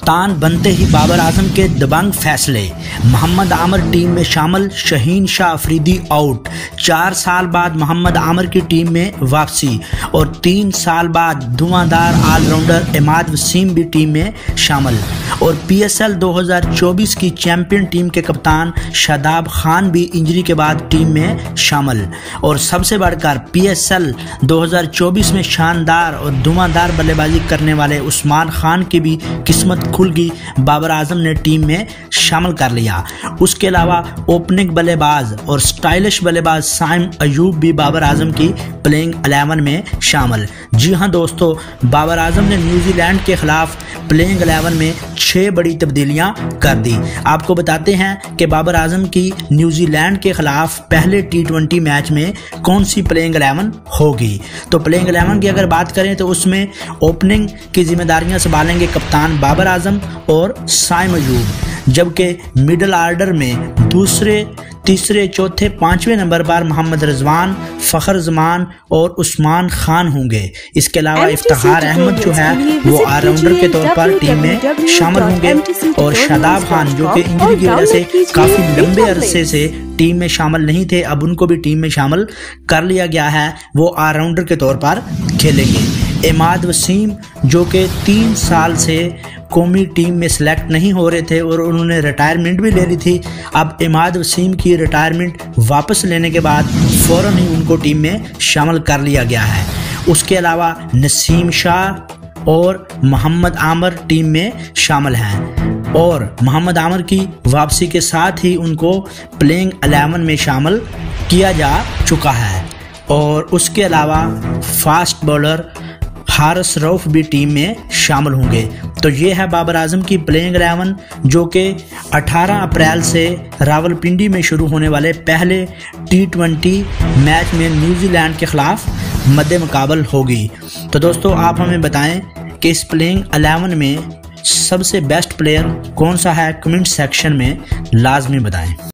कप्तान बनते ही बाबर आजम के दबंग फैसले, मोहम्मद आमर टीम में शामिल, शहीन शाह अफरीदी आउट, 4 साल बाद मोहम्मद आमर की टीम में वापसी और 3 साल बाद धुआंधार ऑलराउंडर इमाद वसीम भी टीम में शामिल और PSL 2024 की चैंपियन टीम के कप्तान शादाब खान भी इंजरी के बाद टीम में शामिल और सबसे बढ़कर PSL 2024 में शानदार और धुआंधार बल्लेबाजी करने वाले उस्मान खान की भी किस्मत खुल गई, बाबर आजम ने टीम में शामिल कर लिया। उसके अलावा ओपनिंग बल्लेबाज और स्टाइलिश बल्लेबाज साइम अयूब भी बाबर आजम की प्लेइंग 11 में शामिल। जी हां दोस्तों, बाबर आजम ने न्यूजीलैंड के खिलाफ प्लेइंग 11 में 6 बड़ी तब्दीलियां कर दी। आपको बताते हैं कि बाबर आजम की न्यूजीलैंड के खिलाफ पहले T20 मैच में कौन सी प्लेइंग 11 होगी। तो प्लेइंग 11 की अगर बात करें तो उसमें ओपनिंग की जिम्मेदारियां संभालेंगे कप्तान बाबर आजम और साइम अयूब, जबकि मिडिल ऑर्डर में दूसरे, तीसरे, चौथे, 5वें नंबर पर मोहम्मद रिजवान, फखर जमान और उस्मान खान होंगे। इसके अलावा इफ्तिखार अहमद जो है वो ऑलराउंडर के तौर पर टीम में शामिल होंगे और शादाब खान जो कि इंजरी की वजह से काफी लंबे अरसे से टीम में शामिल नहीं थे, अब उनको भी टीम में शामिल कर लिया गया है, वो ऑलराउंडर के तौर पर खेलेंगे। इमाद वसीम जो कि 3 साल से कौमी टीम में सिलेक्ट नहीं हो रहे थे और उन्होंने रिटायरमेंट भी ले ली थी, अब इमाद वसीम की रिटायरमेंट वापस लेने के बाद फ़ौरन ही उनको टीम में शामिल कर लिया गया है। उसके अलावा नसीम शाह और मोहम्मद आमर टीम में शामिल हैं और मोहम्मद आमर की वापसी के साथ ही उनको प्लेइंग 11 में शामिल किया जा चुका है और उसके अलावा फास्ट बॉलर हारिस रऊफ भी टीम में शामिल होंगे। तो ये है बाबर आजम की प्लेइंग 11 जो कि 18 अप्रैल से रावलपिंडी में शुरू होने वाले पहले T20 मैच में न्यूजीलैंड के खिलाफ मद्दे मुकाबल होगी। तो दोस्तों आप हमें बताएं कि इस प्लेइंग 11 में सबसे बेस्ट प्लेयर कौन सा है, कमेंट सेक्शन में लाजमी बताएं।